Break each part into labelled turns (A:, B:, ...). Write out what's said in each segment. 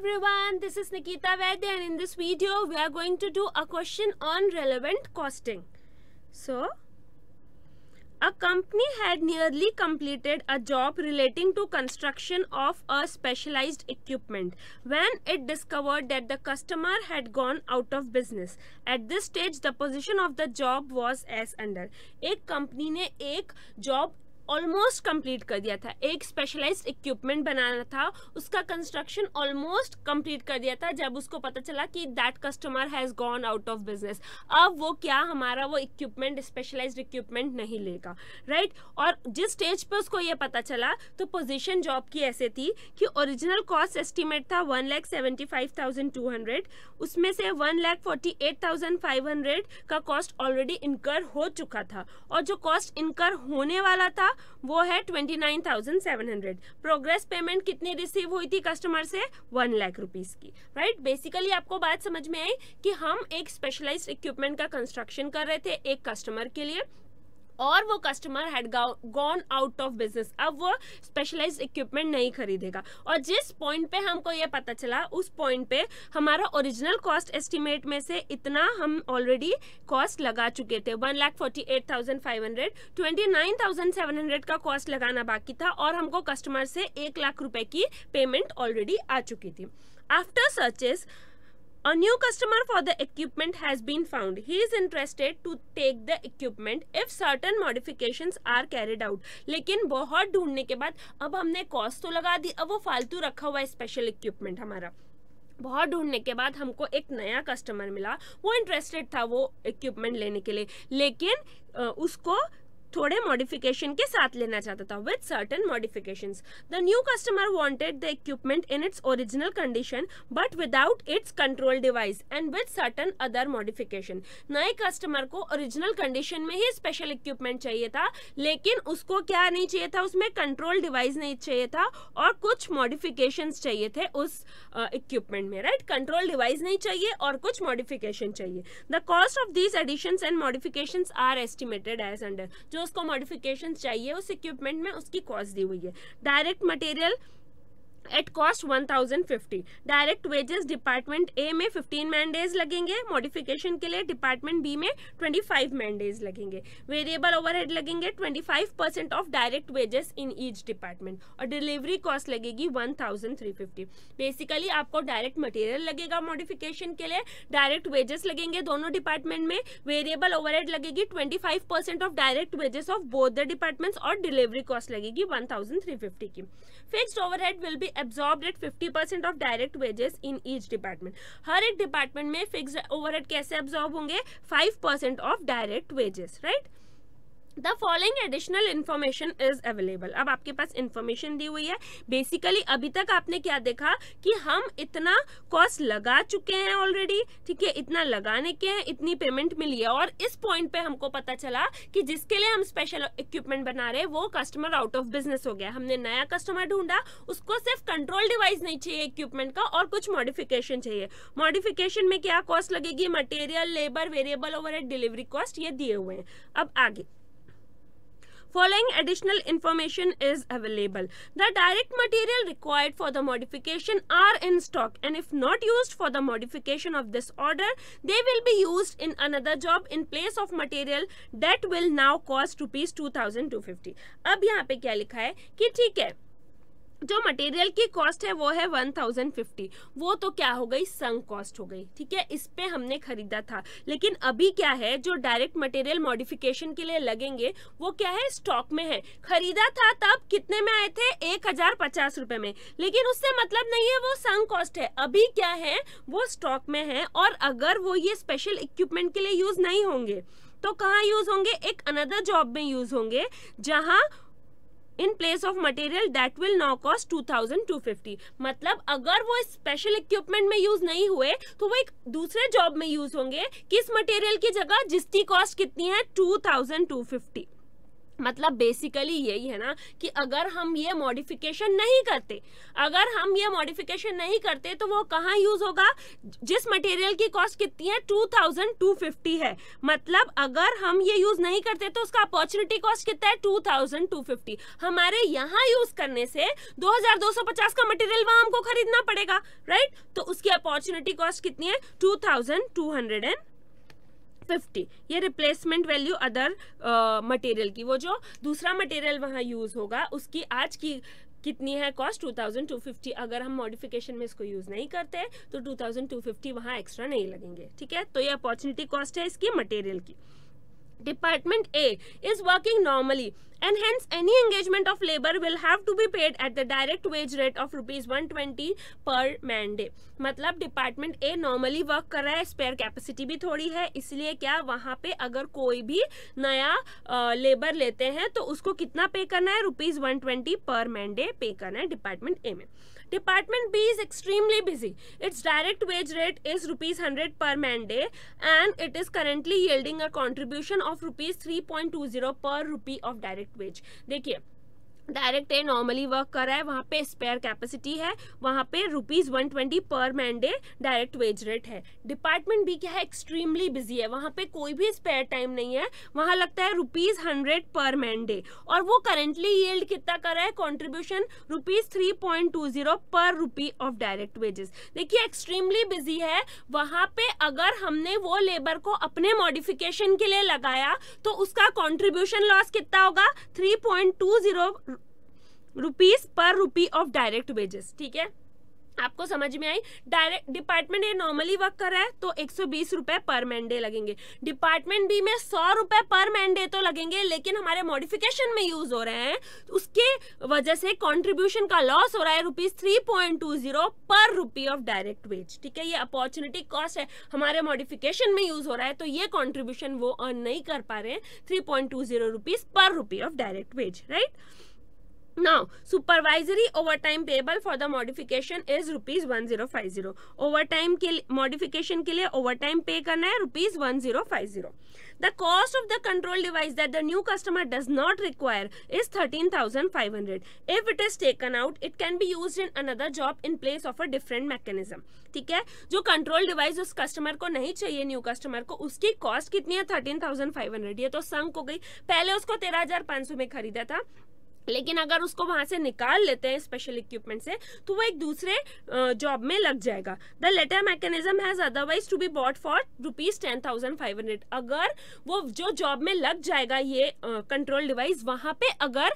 A: everyone, this is Nikita Vaidya and in this video we are going to do a question on relevant costing. So, a company had nearly completed a job relating to construction of a specialized equipment when it discovered that the customer had gone out of business. At this stage, the position of the job was as under. एक company ने एक job almost complete कर दिया था, एक specialised equipment बनाना था, उसका construction almost complete कर दिया था जब उसको पता चला कि that customer has gone out of business. अब वो क्या हमारा वो इक्विपमेंट स्पेशलाइज्ड इक्विपमेंट नहीं लेगा, राइट? और जिस स्टेज पे उसको ये पता चला तो पोजीशन जॉब की ऐसे थी कि ओरिजिनल कॉस्ट एस्टिमेट था 1,75,200, उसमें से 1,48,500 का कॉस्ट ऑलरेडी इनकर हो चुका था और जो कॉस्ट इनकर होने वाला था वो है 29,700. प्रोग्रेस पेमेंट कितनी रिसीव हुई थी कस्टमर से? 1 लाख रुपीस की, राइट? बेसिकली आपको बात समझ में आई कि हम एक स्पेशलाइज्ड इक्विपमेंट का कंस्ट्रक्शन कर रहे थे एक कस्टमर के लिए और वो customer had gone out of business. अब वो स्पेशलाइज्ड इक्विपमेंट नहीं खरीदेगा और जिस पॉइंट पे हमको ये पता चला उस पॉइंट पे हमारा ओरिजिनल कॉस्ट एस्टिमेट में से इतना हम ऑलरेडी कॉस्ट लगा चुके थे. 1,48,500, 29,700 का कॉस्ट लगाना बाकी था और हमको कस्टमर से 1 लाख रुपए की पेमेंट ऑलरेडी आ चुकी थी. After searches a new customer for the equipment has been found. He is interested to take the equipment if certain modifications are carried out. लेकिन बहुत ढूंढने के बाद अब हमने कॉस्ट तो लगा दी, अब वो फालतू रखा हुआ है स्पेशल इक्विपमेंट हमारा. बहुत ढूंढने के बाद हमको एक नया कस्टमर मिला, वो इंटरेस्टेड था वो इक्विपमेंट लेने के लिए, लेकिन उसको थोड़े मॉडिफिकेशन के साथ लेना चाहता था. With certain modifications the new customer wanted the equipment in its original condition but without its control device and with certain other modification. नए कस्टमर को ओरिजिनल कंडीशन में ही स्पेशल इक्विपमेंट चाहिए था, लेकिन उसको क्या नहीं चाहिए था, उसमें कंट्रोल डिवाइस नहीं चाहिए था और कुछ मॉडिफिकेशंस चाहिए थे उस इक्विपमेंट में, राइट? कंट्रोल डिवाइस नहीं चाहिए और कुछ मॉडिफिकेशन चाहिए. The cost of these additions and modifications are estimated as under. जो उसको मॉडिफिकेशन चाहिए उस इक्विपमेंट में उसकी कॉस्ट दी हुई है. Direct material at cost 1,050. Direct wages department A में 15 मैन डेज लगेंगे मॉडिफिकेशन के लिए, डिपार्टमेंट बी में 25 मैन डेज लगेंगे. वेरिएबल ओवरहेड लगेंगे 25% of direct wages in each department और डिलीवरी कॉस्ट लगेगी 1,350. बेसिकली आपको डायरेक्ट मटेरियल लगेगा मॉडिफिकेशन के लिए, डायरेक्ट वेजेस लगेंगे दोनों डिपार्टमेंट में, वेरिएबल ओवरहेड लगेगी 25% of direct wages of both the departments और डिलीवरी कॉस्ट लगेगी 1,350 की. Fixed overhead will be absorbed at 50% of direct wages in each department. हर एक डिपार्टमेंट में फिक्स्ड ओवरहेड कैसे एब्जॉर्ब होंगे? 5% of direct wages, right? The following additional information is available. अब आपके पास इंफॉर्मेशन दी हुई है. बेसिकली अभी तक आपने क्या देखा कि हम इतना कॉस्ट लगा चुके हैं ऑलरेडी, ठीक है? इतना लगाने के हैं, इतनी पेमेंट मिली है और इस पॉइंट पे हमको पता चला कि जिसके लिए हम स्पेशल इक्विपमेंट बना रहे हैं वो कस्टमर आउट ऑफ बिजनेस हो गया. हमने नया कस्टमर ढूंढा, उसको सिर्फ कंट्रोल डिवाइस नहीं चाहिए इक्विपमेंट का और कुछ मॉडिफिकेशन चाहिए. मॉडिफिकेशन में क्या कॉस्ट लगेगी? Material, labour, variable overhead, delivery cost, ये दिए हुए हैं. अब आगे following additional information is available. The direct material required for the modification are in stock and if not used for the modification of this order, they will be used in another job in place of material that will now cost rupees 2,250. अब यहाँ पे क्या लिखा है कि ठीक है, जो मटेरियल की कॉस्ट है वो है 1,050. वो तो क्या हो गई? संक कॉस्ट हो गई, ठीक है? इस पे हमने खरीदा था. लेकिन अभी क्या है, जो डायरेक्ट मटेरियल मॉडिफिकेशन के लिए लगेंगे वो क्या है? स्टॉक में है. खरीदा था तब कितने में आए थे? 1,050 रुपए में, लेकिन उससे मतलब नहीं है, वो संक कॉस्ट है. अभी क्या है, वो स्टॉक में है और अगर वो ये स्पेशल इक्विपमेंट के लिए यूज नहीं होंगे तो कहाँ यूज होंगे? एक अनदर जॉब में यूज होंगे जहां in place of material that will now cost 2,250. मतलब अगर वो स्पेशल इक्विपमेंट में यूज नहीं हुए तो वो एक दूसरे जॉब में यूज होंगे किस मटेरियल की जगह जिसकी कॉस्ट कितनी है? 2,250. मतलब बेसिकली यही है ना कि अगर हम ये मॉडिफिकेशन नहीं करते तो वो कहाँ यूज होगा, जिस मटेरियल की कॉस्ट कितनी है 2250 है, मतलब अगर हम ये यूज नहीं करते तो उसका अपॉर्चुनिटी कॉस्ट कितना है 2250। हमारे यहाँ यूज करने से 2250 का मटेरियल वहां हमको खरीदना पड़ेगा, राइट। तो उसकी अपॉर्चुनिटी कॉस्ट कितनी है 2250। ये रिप्लेसमेंट वैल्यू अदर मटेरियल की, वो जो दूसरा मटेरियल वहां यूज होगा उसकी आज की कितनी है कॉस्ट 2250। अगर हम मॉडिफिकेशन में इसको यूज नहीं करते तो 2250 वहां एक्स्ट्रा नहीं लगेंगे, ठीक है। तो ये अपॉर्चुनिटी कॉस्ट है इसकी मटेरियल की। Department A is working normally and hence any engagement of labor will have to be paid at the direct wage rate of ₹120 per man day। मतलब डिपार्टमेंट ए नॉर्मली वर्क कर रहा है, spare capacity भी थोड़ी है, इसलिए क्या वहां पे अगर कोई भी नया लेबर लेते हैं तो उसको कितना पे करना है, ₹120 पर मैन डे पे करना है डिपार्टमेंट ए में। Department B is extremely busy. Its direct wage rate is ₹100 per man day and it is currently yielding a contribution of ₹3.20 per rupee of direct wage। देखिए डायरेक्ट ए नॉर्मली वर्क कर रहा है, वहाँ पे spare capacity है, वहाँ पे ₹120 पर man day direct wage rate है। डिपार्टमेंट बी क्या है, एक्सट्रीमली बिजी है, वहाँ पे कोई भी स्पेयर टाइम नहीं है, वहाँ लगता है ₹100 पर मैन डे और वो करेंटली यील्ड कितना कर रहा है, contribution ₹3.20 per rupee of direct wages. देखिए एक्सट्रीमली बिजी है, वहाँ पे अगर हमने वो लेबर को अपने मॉडिफिकेशन के लिए लगाया तो उसका कॉन्ट्रीब्यूशन लॉस कितना होगा, 3.20 रुपीस पर रूपी ऑफ डायरेक्ट वेजेस, ठीक है। आपको समझ में आई। Direct department A normally work कर रहा है तो 120 रुपए पर मैन डे लगेंगे, डिपार्टमेंट बी में 100 रुपए पर मैन डे तो लगेंगे, लेकिन हमारे मॉडिफिकेशन में यूज हो रहे हैं उसके वजह से कंट्रीब्यूशन का लॉस हो रहा है ₹3.20 per rupee of direct veg, ठीक है। ये अपॉर्चुनिटी कॉस्ट है, हमारे मॉडिफिकेशन में यूज हो रहा है तो ये कॉन्ट्रीब्यूशन वो अर्न नहीं कर पा रहे हैं, 3.20 rupees per rupee of direct wage, right. Now, supervisory overtime payable for the modification is ₹1050। Overtime के modification के लिए overtime pay करना है ₹1050। The cost of the control device that the new customer does not require is 13,500। If it is taken out, it can be used in another job in place of a different mechanism। ठीक है, जो control device उस customer को नहीं चाहिए, new customer को, उसकी cost कितनी है 13,500। ये तो संक हो गई, पहले उसको 13,500 में खरीदा था, लेकिन अगर उसको वहां से निकाल लेते हैं स्पेशल इक्विपमेंट से तो वो एक दूसरे जॉब में लग जाएगा। The latter mechanism has otherwise to be bought for ₹10,500। अगर वो जो जॉब में लग जाएगा ये कंट्रोल डिवाइस, वहां पे अगर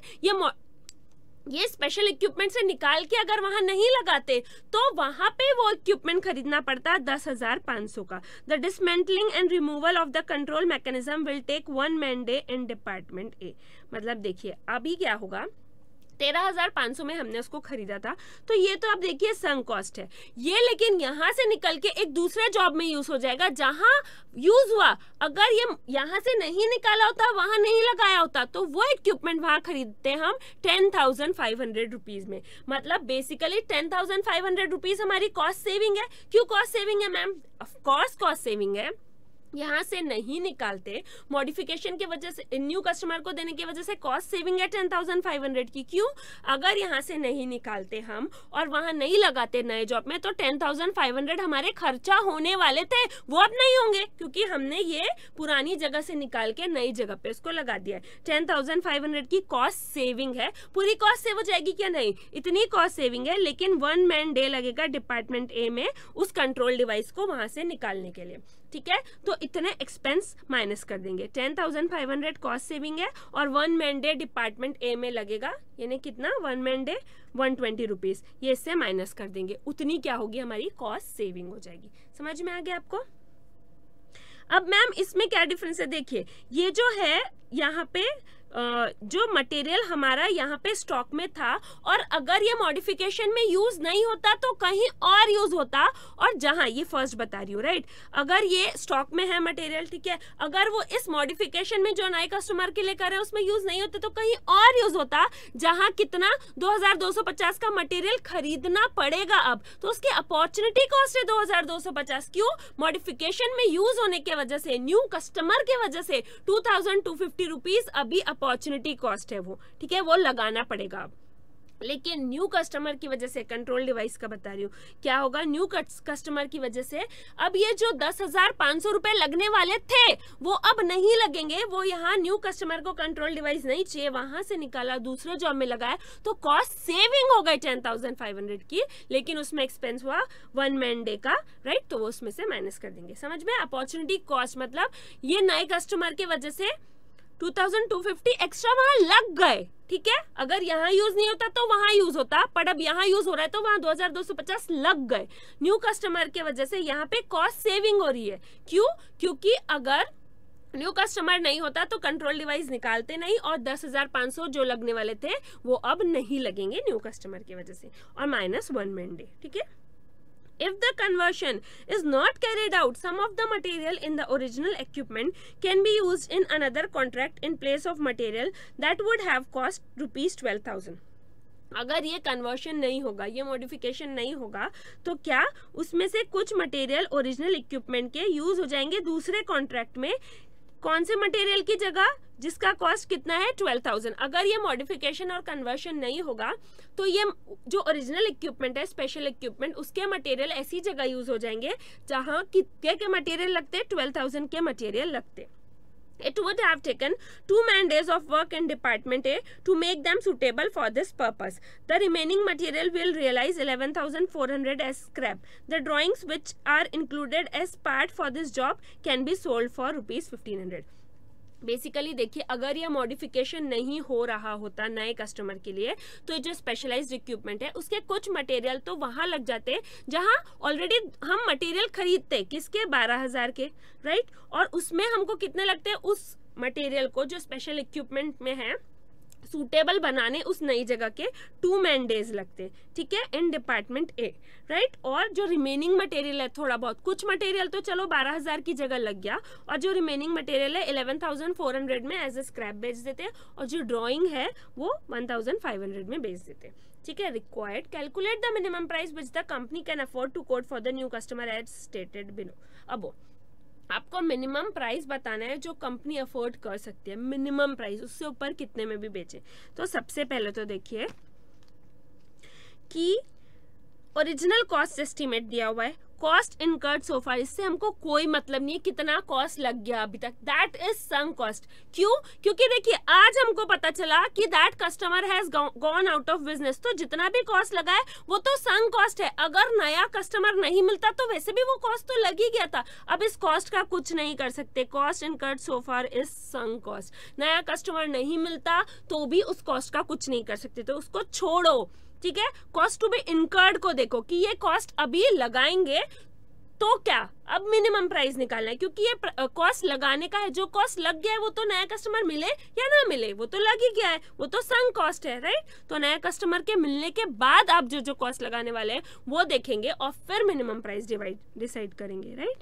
A: ये स्पेशल इक्विपमेंट से निकाल के अगर वहां नहीं लगाते तो वहां पे वो इक्विपमेंट खरीदना पड़ता है 10,500 का। The dismantling and removal of the control mechanism will take 1 man day in department A. मतलब देखिए अभी क्या होगा, 13,500 में हमने उसको खरीदा था तो ये तो अब देखिए संक कॉस्ट है ये, लेकिन यहाँ से निकल के एक दूसरे जॉब में यूज हो जाएगा जहां यूज हुआ। अगर ये यहाँ से नहीं निकाला होता, वहां नहीं लगाया होता, तो वो इक्विपमेंट वहां खरीदते हम 10,500 रुपीज में। मतलब बेसिकली 10,500 रुपीज हमारी कॉस्ट सेविंग है। क्यों कॉस्ट सेविंग है ma'am? Of course cost saving है, यहाँ से नहीं निकालते, मॉडिफिकेशन की वजह से, न्यू कस्टमर को देने की वजह से कॉस्ट सेविंग है 10,500 की। क्यों? अगर यहाँ से नहीं निकालते हम और वहां नहीं लगाते नए जॉब में तो 10,500 हमारे खर्चा होने वाले थे, वो अब नहीं होंगे क्योंकि हमने ये पुरानी जगह से निकाल के नई जगह पे उसको लगा दिया है। 10,500 की कॉस्ट सेविंग है। पूरी कॉस्ट सेव हो जाएगी क्या? नहीं, इतनी कॉस्ट सेविंग है, लेकिन 1 मैन डे लगेगा डिपार्टमेंट ए में उस कंट्रोल डिवाइस को वहां से निकालने के लिए, ठीक है। तो इतने एक्सपेंस माइनस कर देंगे। 10,500 कॉस्ट सेविंग है और 1 मैन डे डिपार्टमेंट ए में लगेगा, यानी कितना? 1 मैन डे 120 रुपीज, ये इससे माइनस कर देंगे, उतनी क्या होगी हमारी कॉस्ट सेविंग हो जाएगी। समझ में आ गया आपको? अब मैम इसमें क्या डिफरेंस है? देखिए ये जो है यहाँ पे जो मटेरियल हमारा यहाँ पे स्टॉक में था और अगर ये मॉडिफिकेशन में यूज नहीं होता तो कहीं और यूज होता, और जहां ये फर्स्ट बता रही हूँ, राइट, अगर ये स्टॉक में है मटेरियल, ठीक है, अगर वो इस मॉडिफिकेशन में जो नए कस्टमर के लिए करे उसमें यूज नहीं होता तो कहीं और यूज होता, जहां कितना 2,250 का मटेरियल खरीदना पड़ेगा अब, तो उसकी अपॉर्चुनिटी कॉस्ट है 2,250। क्यों? मॉडिफिकेशन में यूज होने की वजह से, न्यू कस्टमर की वजह से 2,250 रुपीज अभी अपॉर्चुनिटी कॉस्ट है वो, ठीक है, वो लगाना पड़ेगा अब। लेकिन न्यू कस्टमर की वजह से, कंट्रोल डिवाइस का बता रही हूँ, क्या होगा, न्यू कस्टमर की वजह से अब ये जो 10,500 रुपए लगने वाले थे वो अब नहीं लगेंगे। वो यहाँ न्यू कस्टमर को कंट्रोल डिवाइस नहीं चाहिए, वहां से निकाला, दूसरे जॉब में लगाया, तो कॉस्ट सेविंग हो गई 10,500 की, लेकिन उसमें एक्सपेंस हुआ 1 मैन डे का, राइट, तो वो उसमें से माइनस कर देंगे। समझ में? अपॉर्चुनिटी कॉस्ट मतलब ये नए कस्टमर की वजह से 2,250 एक्स्ट्रा वहां लग गए, ठीक है। अगर यहाँ यूज नहीं होता तो वहां यूज होता, पर अब यहाँ यूज हो रहा है तो वहां 2,250 लग गए। न्यू कस्टमर के वजह से यहाँ पे कॉस्ट सेविंग हो रही है। क्यों? क्योंकि अगर न्यू कस्टमर नहीं होता तो कंट्रोल डिवाइस निकालते नहीं, और 10,500 जो लगने वाले थे वो अब नहीं लगेंगे न्यू कस्टमर की वजह से, और माइनस 1 मैन डे, ठीक है। If the conversion is not carried out, some of the material in the original equipment can be used in another contract in place of material that would have cost ₹12,000. अगर ये conversion नहीं होगा, ये modification नहीं होगा, तो क्या उसमें से कुछ मटेरियल ओरिजिनल इक्विपमेंट के यूज हो जाएंगे दूसरे कॉन्ट्रैक्ट में, कौन से मटेरियल की जगह, जिसका कॉस्ट कितना है 12,000। अगर ये मॉडिफिकेशन और कन्वर्शन नहीं होगा तो ये जो ओरिजिनल इक्विपमेंट है, स्पेशल इक्विपमेंट, उसके मटेरियल ऐसी जगह यूज हो जाएंगे जहां कितने के मटेरियल लगते, 12,000 के मटेरियल लगते। It would have taken 2 man days of work in Department A to make them suitable for this purpose. The remaining material will realize 11,400 as scrap. The drawings which are included as part for this job can be sold for ₹1,500. Basically देखिए, अगर ये modification नहीं हो रहा होता नए customer के लिए, तो जो स्पेशलाइज्ड इक्विपमेंट है उसके कुछ मटेरियल तो वहां लग जाते जहां ऑलरेडी हम मटेरियल खरीदते, किसके, 12,000 के, राइट, और उसमें हमको कितने लगते हैं, उस मटेरियल को जो स्पेशल इक्विपमेंट में है सूटेबल बनाने उस नई जगह के 2 मैन डेज लगते, ठीक है, इन डिपार्टमेंट ए, राइट। और जो रिमेनिंग मटेरियल है, थोड़ा बहुत, कुछ मटेरियल तो चलो 12,000 की जगह लग गया, और जो रिमेनिंग मटेरियल है 11,400 में एज ए स्क्रैप बेच देते, और जो ड्रॉइंग है वो 1,500 में बेच देते, ठीक है। Required calculate the minimum price which the company can afford to quote for the new customer as stated below. अब आपको मिनिमम प्राइस बताना है जो कंपनी अफोर्ड कर सकती है, मिनिमम प्राइस, उससे ऊपर कितने में भी बेचे। तो सबसे पहले तो देखिए कि ओरिजिनल कॉस्ट एस्टिमेट दिया हुआ है, कॉस्ट इनकर्ड सो फार, इससे हमको कोई मतलब नहीं है कितना कॉस्ट लग गया अभी तक, दैट इज संक कॉस्ट। क्यों? क्योंकि देखिए आज हमको पता चला कि that customer has gone out of business, तो जितना भी कॉस्ट लगा है वो तो संक कॉस्ट है। अगर नया कस्टमर नहीं मिलता तो वैसे भी वो कॉस्ट तो लग ही गया था, अब इस कॉस्ट का कुछ नहीं कर सकते। Cost incurred so far is sunk cost. नया कस्टमर नहीं मिलता तो भी उस कॉस्ट का कुछ नहीं कर सकते, तो उसको छोड़ो, ठीक है। कॉस्ट टू बी इनकर्ड को देखो कि ये कॉस्ट अभी लगाएंगे तो क्या, अब मिनिमम प्राइस निकालना है, क्योंकि ये कॉस्ट लगाने का है, जो कॉस्ट लग गया है वो तो नया कस्टमर मिले या ना मिले वो तो लग ही गया है, वो तो संक कॉस्ट है, राइट। तो नया कस्टमर के मिलने के बाद आप जो कॉस्ट लगाने वाले हैं वो देखेंगे और फिर मिनिमम प्राइस डिसाइड करेंगे, राइट।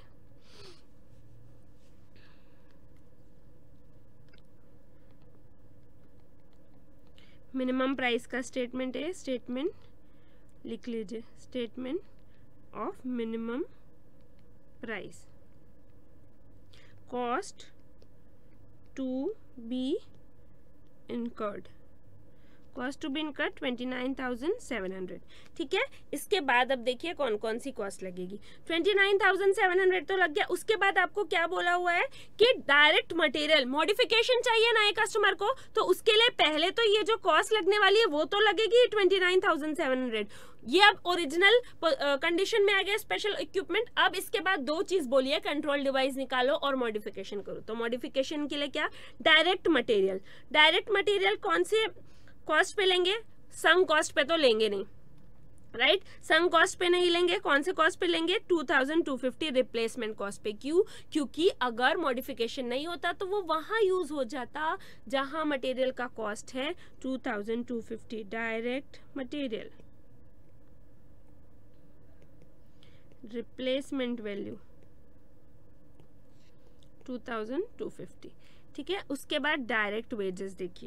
A: मिनिमम प्राइस का स्टेटमेंट है, स्टेटमेंट लिख लीजिए, statement of minimum price, cost to be incurred, cost to be incurred 29,700, ठीक है। इसके बाद अब देखिए कौन कौन सी कॉस्ट लगेगी। 29,700 तो लग गया, उसके बाद आपको क्या बोला हुआ है कि डायरेक्ट मटेरियल मॉडिफिकेशन चाहिए नए कस्टमर को, तो उसके लिए पहले तो ये जो कॉस्ट लगने वाली है वो तो लगेगी 29,700। ये अब ओरिजिनल कंडीशन में आ गया स्पेशल इक्विपमेंट। अब इसके बाद दो चीज बोलिए, कंट्रोल डिवाइस निकालो और मॉडिफिकेशन करो। तो मॉडिफिकेशन के लिए क्या, डायरेक्ट मटेरियल, डायरेक्ट मटेरियल कौन से कॉस्ट पे लेंगे, संक कॉस्ट पे तो लेंगे नहीं, राइट, संक कॉस्ट पे नहीं लेंगे, कौन से कॉस्ट पे लेंगे, 2,250 रिप्लेसमेंट कॉस्ट पे। क्यों? क्योंकि अगर मॉडिफिकेशन नहीं होता तो वो वहां यूज हो जाता जहां मटेरियल का कॉस्ट है 2,250, डायरेक्ट मटेरियल रिप्लेसमेंट वैल्यू 2,250, ठीक है। उसके बाद डायरेक्ट वेजेस देखिए,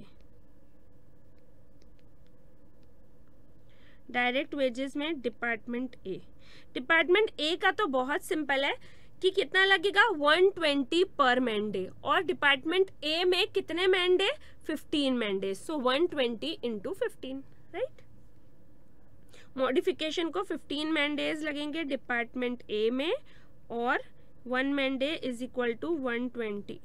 A: डायरेक्ट वेजेस में डिपार्टमेंट ए, डिपार्टमेंट ए का तो बहुत सिंपल है कि कितना लगेगा 120 पर मैन डे, और डिपार्टमेंट ए में कितने man day 15 man day, so 120 into 15, right. Modification को 15 मैन डेज लगेंगे डिपार्टमेंट ए में, और 1 man day is equal to 120,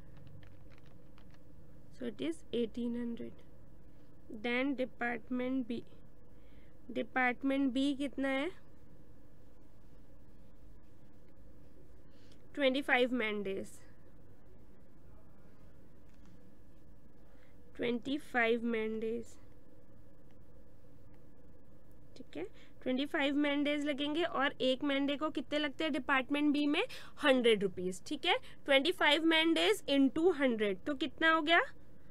A: so it is 1800। Then department B कितना है 25 मैन डेज, 25 मैन डेज, ठीक है। 25 मैन डेज लगेंगे, और एक मैन डे को कितने लगते हैं डिपार्टमेंट बी में 100 रुपीज, ठीक है। 25 मैन डेज इंटू 100 तो कितना हो गया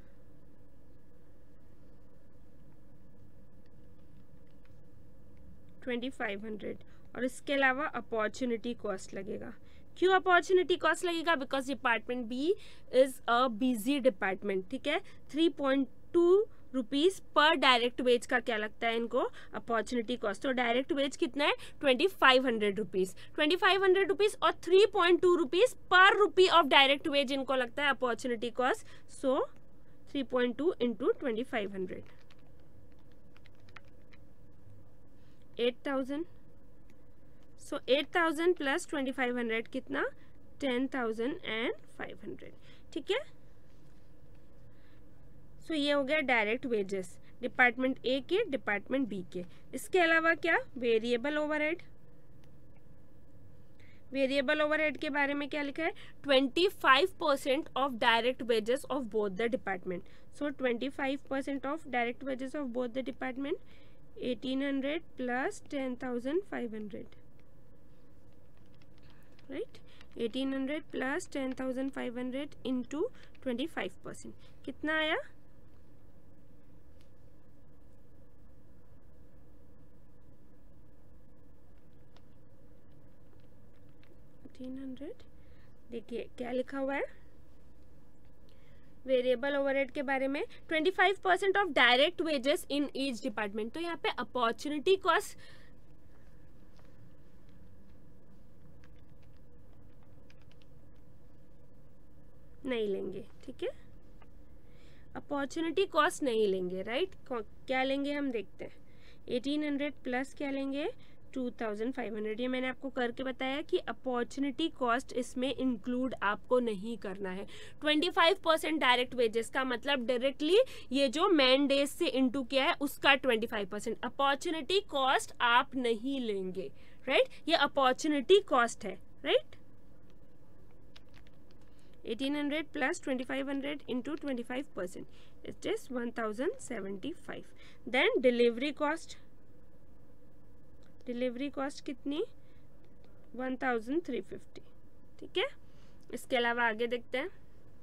A: 2500। और इसके अलावा अपॉर्चुनिटी कॉस्ट लगेगा। क्यों अपॉर्चुनिटी कॉस्ट लगेगा? Because department B is a busy department, ठीक है। 3.2 रुपीज पर डायरेक्ट वेज का क्या लगता है इनको अपॉर्चुनिटी कॉस्ट। तो डायरेक्ट वेज कितना है 2500 रुपीज, 2500 रुपीज और 3.2 rupees per rupee of direct veg इनको लगता है opportunity cost. So 3.2 into 2500 8,000। So 8,000 plus 2500 कितना 10,500, ठीक है। सो ये हो गया डायरेक्ट वेजेस डिपार्टमेंट ए के डिपार्टमेंट बी के। इसके अलावा क्या वेरिएबल ओवरहेड। वेरिएबल ओवरहेड के बारे में क्या लिखा है 25% of direct wages of both the department. So 25% of direct wages of both the department 1800 plus 10,500, right. 1800 plus 10,500 into 25% कितना आया 1800। देखिए क्या लिखा हुआ है वेरिएबल ओवरहेड के बारे में 25% of direct wages in each department. तो यहाँ पे अपॉर्चुनिटी कॉस्ट नहीं लेंगे, ठीक है। अपॉर्चुनिटी कॉस्ट नहीं लेंगे, राइट। क्या लेंगे हम देखते हैं 1800 प्लस क्या लेंगे 2500। ये मैंने आपको करके बताया कि अपॉर्चुनिटी कॉस्ट इसमें इंक्लूड आपको नहीं करना है। 25% डायरेक्ट वेजेस का मतलब डायरेक्टली ये जो मैन डेज से इंटू किया है उसका 25%। अपॉर्चुनिटी कॉस्ट आप नहीं लेंगे, राइट। ये अपॉर्चुनिटी कॉस्ट है, right. 1800 plus 2500 into 25%, it is 1075। Then delivery cost, delivery cost कितनी 1350, ठीक है। इसके अलावा आगे देखते हैं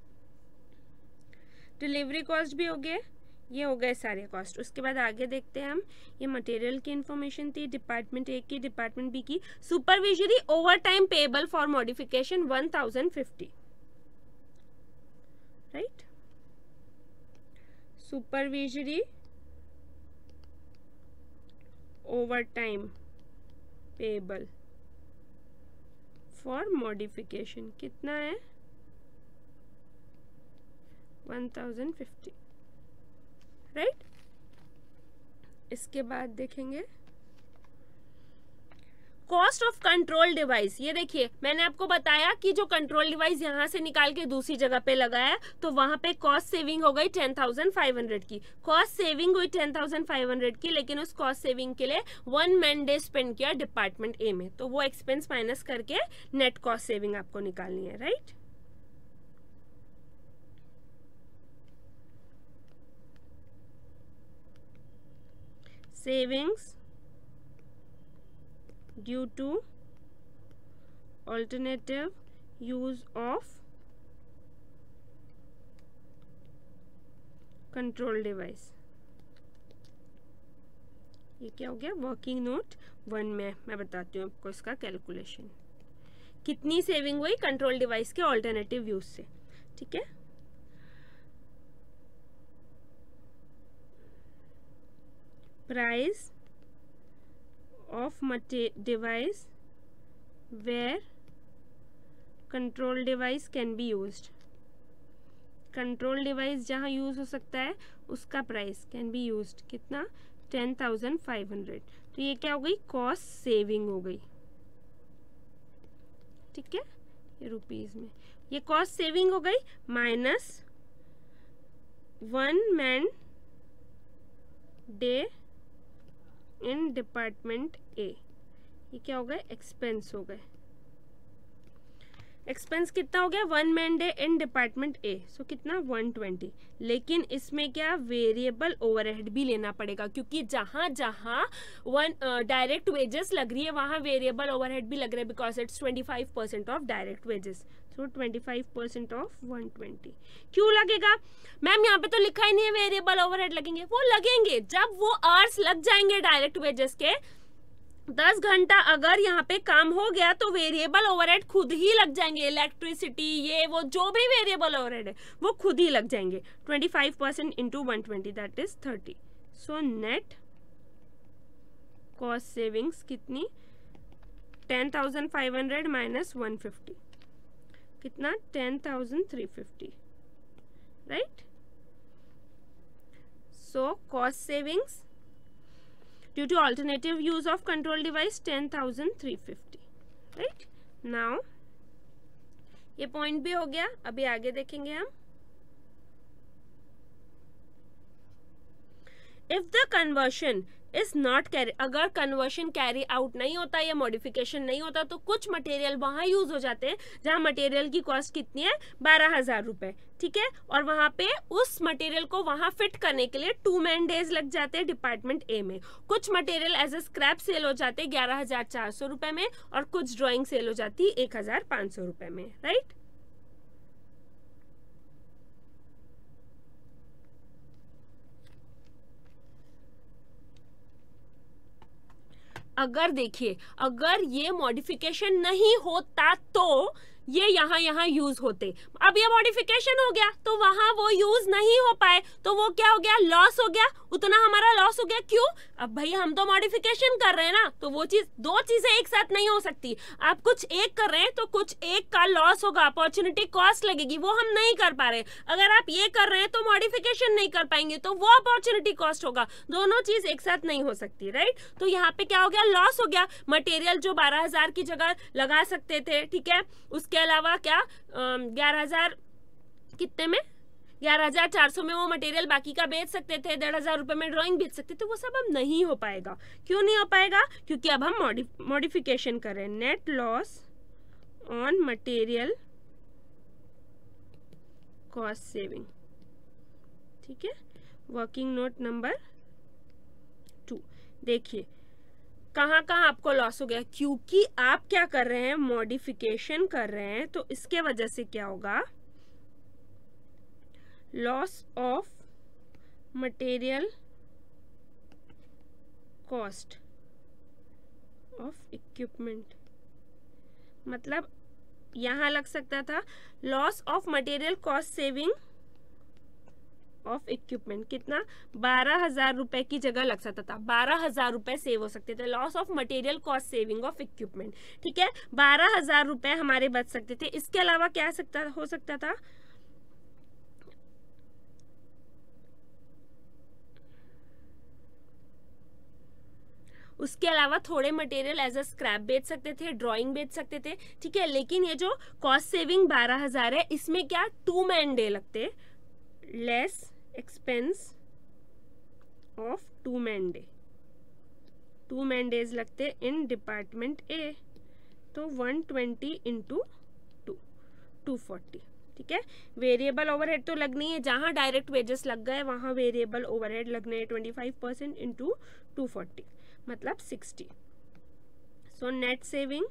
A: डिलीवरी कॉस्ट भी हो गए, ये हो गए सारे कॉस्ट। उसके बाद आगे देखते हैं हम ये मटेरियल की इंफॉर्मेशन थी डिपार्टमेंट ए की डिपार्टमेंट बी की। Supervisory overtime payable for modification 1050, right. Supervisory overtime payable for modification कितना है 1050, राइट। इसके बाद देखेंगे कॉस्ट ऑफ कंट्रोल डिवाइस। ये देखिए मैंने आपको बताया कि जो कंट्रोल डिवाइस यहाँ से निकाल के दूसरी जगह पे लगाया तो वहां पे कॉस्ट सेविंग हो गई 10,500 की। कॉस्ट सेविंग हुई 10,500 की, लेकिन उस कॉस्ट सेविंग के लिए 1 मैन डे स्पेंड किया डिपार्टमेंट ए में, तो वो एक्सपेंस माइनस करके नेट कॉस्ट सेविंग आपको निकालनी है, right. Savings due to alternative use of control device। ये क्या हो गया वर्किंग नोट 1 में मैं बताती हूँ आपको इसका कैलकुलेशन कितनी सेविंग हुई कंट्रोल डिवाइस के ऑल्टरनेटिव यूज से, ठीक है। Price of device where control device can be used, control device जहाँ यूज हो सकता है उसका प्राइस कैन बी यूज्ड कितना 10,500। तो ये क्या हो गई, कॉस्ट सेविंग हो गई, ठीक है, ये रुपीज में ये कॉस्ट सेविंग हो गई, minus 1 man day in department A, ये क्या हो गए, एक्सपेंस हो गए। एक्सपेंस कितना हो गया, 1 man day in department A, so कितना 120। लेकिन इसमें क्या वेरिएबल ओवरहेड भी लेना पड़ेगा, क्योंकि जहां जहां डायरेक्ट वेजेस लग रही है वहां वेरिएबल ओवरहेड भी लग रहा है, because it's 25% of direct wages, so 25% of 120। क्यों लगेगा मैम, यहाँ पे तो लिखा ही नहीं है वेरिएबल ओवरहेड लगेंगे, वो लगेंगे जब वो आवर्स लग जाएंगे डायरेक्ट वेजेस के। 10 घंटा अगर यहाँ पे काम हो गया तो वेरिएबल ओवरहेड खुद ही लग जाएंगे, इलेक्ट्रिसिटी ये वो जो भी वेरिएबल ओवरहेड है वो खुद ही लग जाएंगे। 25% into 120 that is 30। So net cost savings कितनी, 10,500 माइनस 150 कितना 10,350, right. So cost savings due to alternative use of control device 10,350, right। now ये पॉइंट भी हो गया, अभी आगे देखेंगे हम। if the conversion is not carry, अगर कन्वर्शन कैरी आउट नहीं होता या मॉडिफिकेशन नहीं होता तो कुछ मटेरियल वहां यूज हो जाते हैं जहां मटेरियल की कॉस्ट कितनी है 12,000 रुपए, ठीक है, और वहां पे उस मटेरियल को वहां फिट करने के लिए 2 मैन डेज लग जाते हैं डिपार्टमेंट ए में। कुछ material as a scrap sale हो जाते हैं 11,400 रुपए में, और कुछ ड्राइंग सेल हो जाती है 1,500 रुपए में, राइट। अगर देखिए अगर ये मॉडिफिकेशन नहीं होता तो ये यहाँ यूज होते, अब ये मॉडिफिकेशन हो गया तो वहां वो यूज नहीं हो पाए, तो वो क्या हो गया, लॉस हो गया, उतना हमारा लॉस हो गया। क्यों, अब भाई हम तो मॉडिफिकेशन कर रहे हैं ना, तो वो चीज, दो चीजें एक साथ नहीं हो सकती। आप कुछ एक कर रहे हैं तो कुछ एक का लॉस होगा, अपॉर्चुनिटी कॉस्ट लगेगी, वो हम नहीं कर पा रहे। अगर आप ये कर रहे हैं तो मॉडिफिकेशन नहीं कर पाएंगे तो वो अपॉर्चुनिटी कॉस्ट होगा, दोनों चीज एक साथ नहीं हो सकती, राइट। तो यहाँ पे क्या हो गया, लॉस हो गया। मटेरियल जो 12,000 की जगह लगा सकते थे, ठीक है, उसके अलावा क्या 11,000 कितने में 11,400 में वो मटेरियल बाकी का बेच सकते थे, 1,500 रुपए में ड्राइंग बेच सकते थे, वो सब अब नहीं हो पाएगा। क्यों नहीं हो पाएगा, क्योंकि अब हम मॉडिफिकेशन कर रहे हैं। Net loss on material cost saving, ठीक है, वर्किंग नोट नंबर 2। देखिए कहाँ कहाँ आपको लॉस हो गया, क्योंकि आप क्या कर रहे हैं, मॉडिफिकेशन कर रहे हैं, तो इसके वजह से क्या होगा, loss of material cost of equipment, मतलब यहां लग सकता था loss of material cost saving of equipment, कितना 12,000 रुपए की जगह लग सकता था, 12,000 रुपए सेव हो सकते थे, loss of material cost saving of equipment, ठीक है, 12,000 रुपए हमारे बच सकते थे। इसके अलावा क्या हो सकता था, उसके अलावा थोड़े मटेरियल एज अ स्क्रैप बेच सकते थे, ड्राइंग बेच सकते थे, ठीक है। लेकिन ये जो कॉस्ट सेविंग 12,000 है, इसमें क्या 2 मैन डे लगते, less expense of 2 man day, 2 man days लगते इन डिपार्टमेंट ए, तो 120 इंटू 240, ठीक है। वेरिएबल ओवरहेड तो लगनी है, जहां डायरेक्ट वेजेस लग गए वहां वेरिएबल ओवरहेड लगने हैं, 25% इंटू 240 मतलब 60। सो नेट सेविंग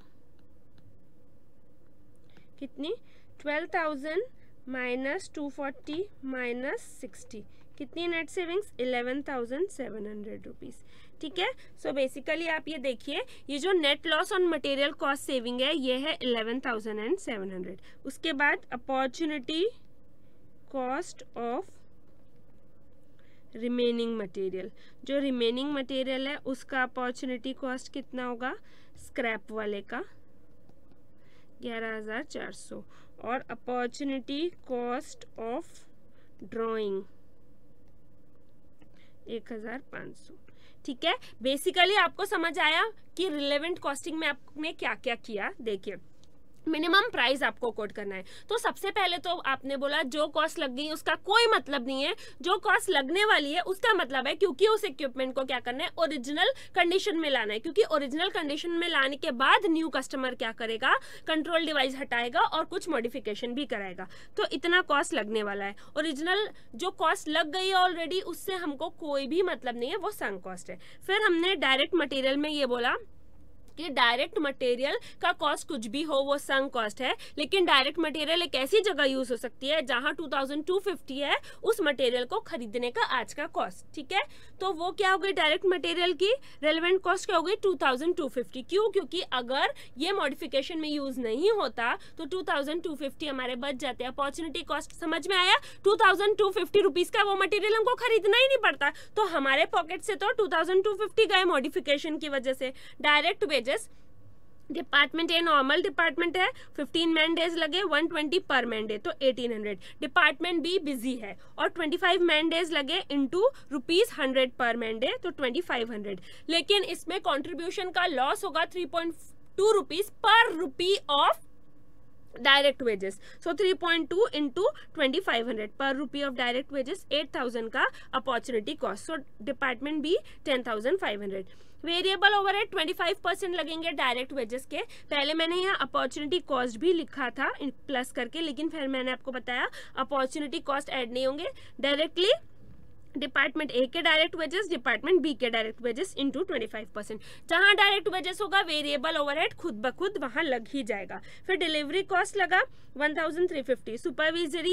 A: कितनी, 12,000 माइनस 240 माइनस 60, कितनी नेट सेविंग्स 11,700 रुपीज, ठीक है। सो बेसिकली आप ये देखिए, ये जो net loss on material cost saving है ये है 11,700। उसके बाद opportunity cost of remaining material, जो रिमेनिंग मटेरियल है उसका अपॉर्चुनिटी कॉस्ट कितना होगा, स्क्रैप वाले का 11,400 और अपॉर्चुनिटी कॉस्ट ऑफ ड्राइंग 1,500। ठीक है, बेसिकली आपको समझ आया कि रिलेवेंट कॉस्टिंग में आपने क्या क्या किया। देखिए, मिनिमम प्राइस आपको कोट करना है। तो सबसे पहले तो आपने बोला जो कॉस्ट लग गई उसका कोई मतलब नहीं है, जो कॉस्ट लगने वाली है उसका मतलब है क्योंकि उस इक्विपमेंट को क्या करना है, ओरिजिनल कंडीशन में लाना है। क्योंकि ओरिजिनल कंडीशन में लाने के बाद न्यू कस्टमर क्या करेगा, कंट्रोल डिवाइस हटाएगा और कुछ मॉडिफिकेशन भी कराएगा। तो इतना कॉस्ट लगने वाला है। ओरिजिनल जो कॉस्ट लग गई है ऑलरेडी उससे हमको कोई भी मतलब नहीं है, वो संक कॉस्ट है। फिर हमने डायरेक्ट मटेरियल में ये बोला कि डायरेक्ट मटेरियल का कॉस्ट कुछ भी हो वो संक कॉस्ट है, लेकिन डायरेक्ट मटेरियल एक ऐसी जगह यूज हो सकती है जहां 2250 है उस मटेरियल को खरीदने का आज का कॉस्ट। ठीक है, तो वो क्या हो गई, डायरेक्ट मटेरियल की रेलेवेंट कॉस्ट क्या हो गई, 2250। क्यों, क्योंकि अगर ये मॉडिफिकेशन में यूज नहीं होता तो 2250 हमारे बच जाते हैं। अपॉर्चुनिटी कॉस्ट समझ में आया, 2250 रुपीज का वो मटेरियल हमको खरीदना ही नहीं पड़ता, तो हमारे पॉकेट से तो 2250 गए मॉडिफिकेशन की वजह से। Direct wages department A normal department है, 15 मैन डेज लगे, 120 पर मैन डे तो 1800। डिपार्टमेंट बी बिजी है और 25 मैन डेज लगे इंटू ₹100 पर मैन डे तो 2500। लेकिन इसमें कंट्रीब्यूशन का लॉस होगा 3.2 rupees per rupee of direct wages. So 3.2 into 2500 per rupee of direct wages 8000 का opportunity cost. So department B 10,500। Variable overhead 25% लगेंगे डायरेक्ट वेजेस के। पहले मैंने यहाँ अपॉर्चुनिटी कॉस्ट भी लिखा था प्लस करके, लेकिन फिर मैंने आपको बताया अपॉर्चुनिटी कॉस्ट ऐड नहीं होंगे, डायरेक्टली डिपार्टमेंट ए के डायरेक्ट वेजेस, डिपार्टमेंट बी के डायरेक्ट वेजेस इंटू 25%। जहां डायरेक्ट वेजेस होगा वेरिएबल ओवरहेड खुद ब खुद वहां लग ही जाएगा। फिर डिलीवरी कॉस्ट लगा 1350, सुपरविजरी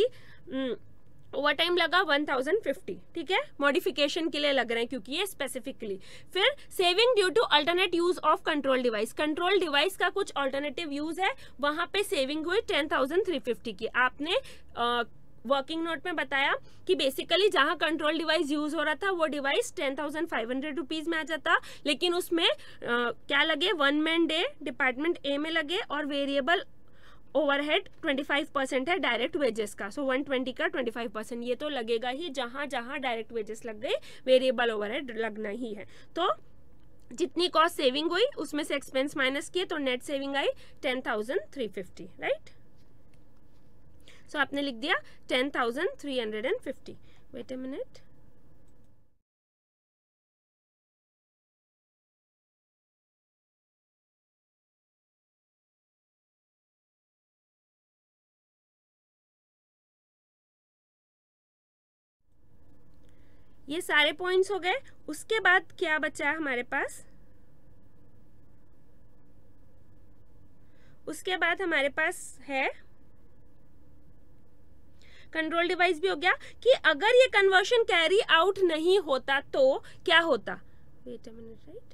A: ओवर टाइम लगा 1050। ठीक है, मॉडिफिकेशन के लिए लग रहे हैं क्योंकि ये स्पेसिफिकली। फिर saving due to alternate use of control device, control device का कुछ अल्टरनेटिव यूज है, वहां पे सेविंग हुई 10,350 की। आपने वर्किंग नोट में बताया कि बेसिकली जहां कंट्रोल डिवाइस यूज हो रहा था वो डिवाइस 10,500 रुपीज में आ जाता, लेकिन उसमें क्या लगे, 1 मैन डे डिपार्टमेंट ए में लगे और वेरिएबल ओवरहेड 25% है डायरेक्ट वेजेस का। सो 120 का 25% ये तो लगेगा ही, जहां जहां डायरेक्ट वेजेस लग गए वेरिएबल ओवरहेड लगना ही है। तो जितनी कॉस्ट सेविंग हुई उसमें से एक्सपेंस माइनस किए तो नेट सेविंग आई 10,350। राइट, सो आपने लिख दिया 10,350। वेट अ मिनट, ये सारे पॉइंट्स हो गए। उसके बाद क्या बचा हमारे पास, उसके बाद हमारे पास है कंट्रोल डिवाइस भी हो गया कि अगर ये कन्वर्शन कैरी आउट नहीं होता तो क्या होता। वेट अ मिनट, राइट,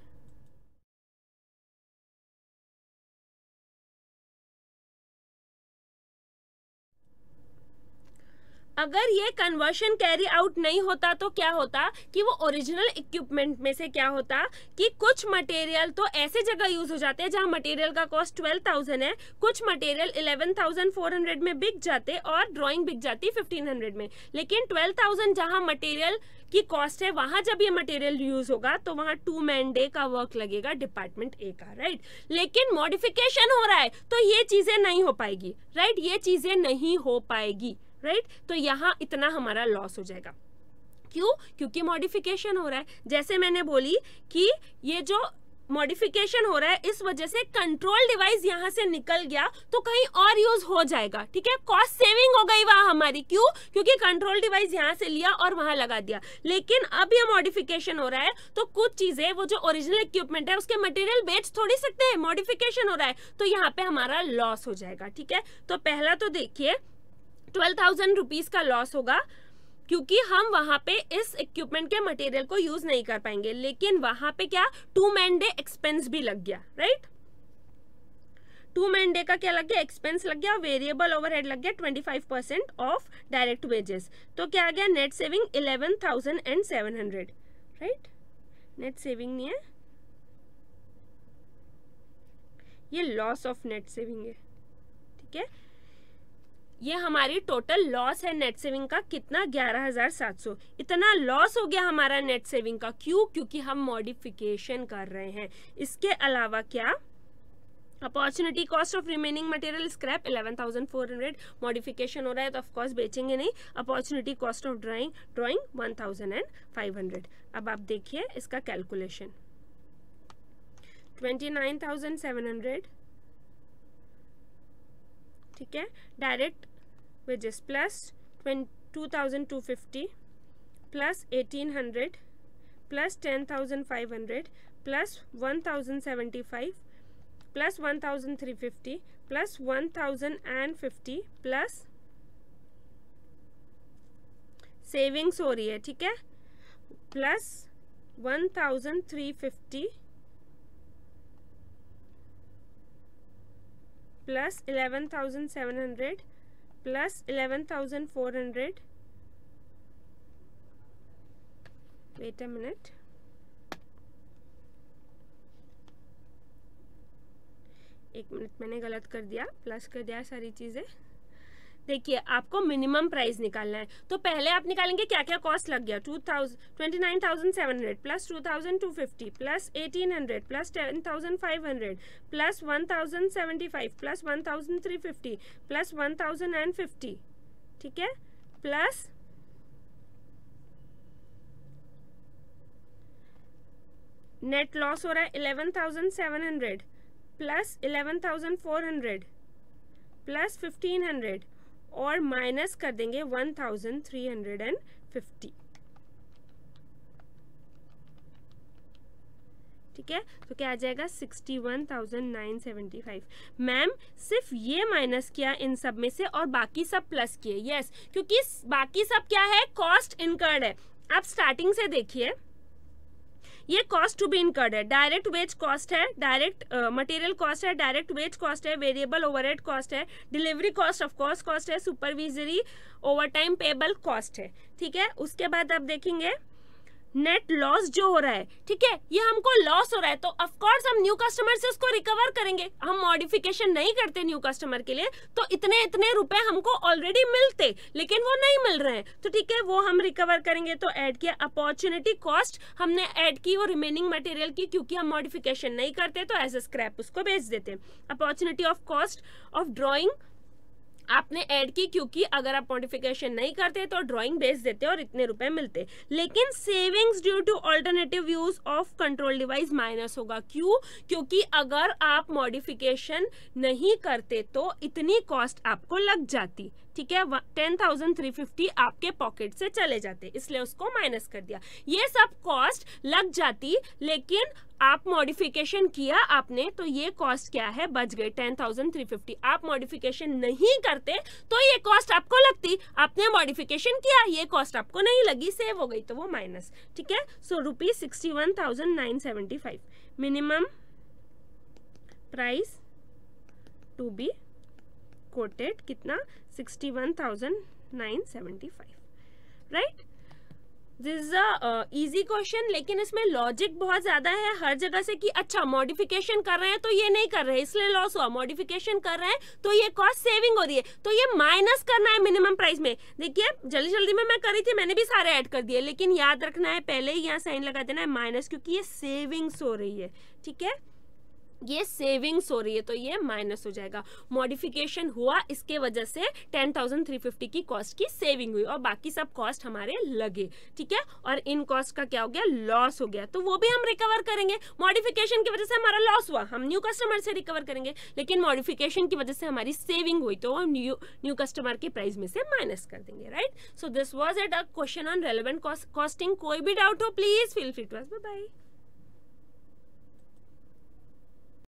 A: अगर ये कन्वर्शन कैरी आउट नहीं होता तो क्या होता कि वो ओरिजिनल इक्विपमेंट में से क्या होता कि कुछ मटेरियल तो ऐसे जगह यूज हो जाते हैं जहां मटेरियल का कॉस्ट 12,000 है, कुछ मटेरियल 11,400 में बिक जाते और ड्राइंग बिक जाती 1,500 में। लेकिन 12,000 जहां मटेरियल की कॉस्ट है वहां जब ये मटेरियल यूज होगा तो वहां 2 मैन डे का वर्क लगेगा डिपार्टमेंट ए का। राइट, लेकिन मॉडिफिकेशन हो रहा है तो ये चीजें नहीं हो पाएगी। राइट, ये चीजें नहीं हो पाएगी। राइट, तो यहाँ इतना हमारा लॉस हो जाएगा। क्यों, क्योंकि मॉडिफिकेशन हो रहा है। जैसे मैंने बोली कि ये जो मॉडिफिकेशन हो रहा है इस वजह से कंट्रोल डिवाइस यहाँ से निकल गया तो कहीं और यूज हो जाएगा। ठीक है, कॉस्ट सेविंग हो गई वहां हमारी। क्यों, क्योंकि कंट्रोल डिवाइस यहाँ से लिया और वहां लगा दिया। लेकिन अब ये मॉडिफिकेशन हो रहा है तो कुछ चीजें वो जो ओरिजिनल इक्विपमेंट है उसके मटेरियल बेच थोड़ी सकते हैं, मॉडिफिकेशन हो रहा है तो यहाँ पे हमारा लॉस हो जाएगा। ठीक है, तो पहला तो देखिए 12,000 रुपीज का लॉस होगा क्योंकि हम वहां पे इस इक्विपमेंट के मटेरियल को यूज नहीं कर पाएंगे। लेकिन वहां पे क्या 2 मैन डे एक्सपेंस भी लग गया। राइट, 2 मैन डे का क्या लग गया, एक्सपेंस लग गया, वेरिएबल ओवरहेड लग गया 25% ऑफ डायरेक्ट वेजेस। तो क्या आ गया, net saving 11,700। Right, net saving नहीं है, ये लॉस ऑफ नेट सेविंग है। ठीक है, ये हमारी टोटल लॉस है नेट सेविंग का कितना, 11,700। इतना लॉस हो गया हमारा नेट सेविंग का, क्यों? क्योंकि हम मॉडिफिकेशन कर रहे हैं। इसके अलावा क्या, opportunity cost of remaining material scrap 11,400, modification हो रहा है तो ऑफकोर्स बेचेंगे नहीं। Opportunity cost of drawing 1,500। अब आप देखिए इसका कैलकुलेशन, 29,700, ठीक है, direct wages plus 2,250 plus 1,800 plus 10,500 plus 1,075 plus 1,350 plus 1,050 plus savings हो रही है, ठीक है, plus 1,350 plus 11,700 plus 11,400, wait a minute, एक मिनट, मैंने गलत कर दिया, प्लस कर दिया सारी चीजें। देखिए आपको मिनिमम प्राइस निकालना है, तो पहले आप निकालेंगे क्या क्या कॉस्ट लग गया, 29,700 plus 2,250 plus 1,800 plus 10,500 plus 1,075 plus 1,350 plus 1,050, ठीक है, प्लस नेट लॉस हो रहा है 11,700 प्लस 11,400 प्लस 1,500 और माइनस कर देंगे 1,350, ठीक है, तो क्या आ जाएगा 61,975। मैम सिर्फ ये माइनस किया इन सब में से और बाकी सब प्लस किए, यस, क्योंकि बाकी सब क्या है, कॉस्ट इनकर्ड है। आप स्टार्टिंग से देखिए, ये कॉस्ट टू बी इनकर्ड है, डायरेक्ट वेज कॉस्ट है, डायरेक्ट मटेरियल कॉस्ट है, डायरेक्ट वेज कॉस्ट है, वेरिएबल ओवरहेड कॉस्ट है, delivery cost of course cost है, सुपरविजरी ओवरटाइम पेबल कॉस्ट है, ठीक है। उसके बाद आप देखेंगे नेट लॉस जो हो रहा है, ठीक है, ये हमको लॉस हो रहा है तो ऑफ कोर्स हम न्यू कस्टमर से उसको रिकवर करेंगे। हम मॉडिफिकेशन नहीं करते न्यू कस्टमर के लिए, तो इतने इतने रुपए हमको ऑलरेडी मिलते, लेकिन वो नहीं मिल रहे हैं, तो ठीक है वो हम रिकवर करेंगे। तो ऐड किया अपॉर्चुनिटी कॉस्ट, हमने ऐड की वो रिमेनिंग मटेरियल की, क्योंकि हम मॉडिफिकेशन नहीं करते तो एज ए स्क्रैप उसको बेच देते। Opportunity of cost of drawing आपने ऐड की, क्योंकि अगर आप मॉडिफिकेशन नहीं करते तो ड्राइंग बेच देते और इतने रुपए मिलते। लेकिन savings due to alternative use of control device minus होगा, क्यों? क्योंकि अगर आप मॉडिफिकेशन नहीं करते तो इतनी कॉस्ट आपको लग जाती, ठीक है, 10,350 आपके पॉकेट से चले जाते, इसलिए उसको माइनस कर दिया। ये सब कॉस्ट लग जाती, लेकिन आप मॉडिफिकेशन किया आपने तो ये कॉस्ट क्या है, बच गए 10,350। आप मॉडिफिकेशन नहीं करते तो ये कॉस्ट आपको लगती, आपने मॉडिफिकेशन किया, ये कॉस्ट आपको नहीं लगी, सेव हो गई, तो वो माइनस, ठीक है। So ₹61,975 minimum price to be quoted, कितना, 61,975, right. This is a easy question, लेकिन इसमें लॉजिक बहुत ज्यादा है हर जगह से कि अच्छा मॉडिफिकेशन कर रहे हैं तो ये नहीं कर रहे हैं इसलिए लॉस हुआ, मॉडिफिकेशन कर रहे हैं तो ये कॉस्ट सेविंग हो रही है, तो ये माइनस करना है मिनिमम प्राइस में। देखिए जल्दी जल्दी में मैं कर रही थी, मैंने भी सारे ऐड कर दिए, लेकिन याद रखना है पहले ही यहाँ साइन लगा देना है माइनस, क्योंकि ये सेविंग्स हो रही है, ठीक है, ये सेविंग्स हो रही है तो ये माइनस हो जाएगा। मॉडिफिकेशन हुआ इसके वजह से 10,350 की कॉस्ट की सेविंग हुई और बाकी सब कॉस्ट हमारे लगे, ठीक है, और इन कॉस्ट का क्या हो गया, लॉस हो गया, तो वो भी हम रिकवर करेंगे। मॉडिफिकेशन की वजह से हमारा लॉस हुआ, हम न्यू कस्टमर से रिकवर करेंगे, लेकिन मॉडिफिकेशन की वजह से हमारी सेविंग हुई तो हम न्यू कस्टमर के प्राइस में से माइनस कर देंगे, right. So this was it, a question on relevant costing. कोई भी डाउट हो please feel free to ask. Bye bye.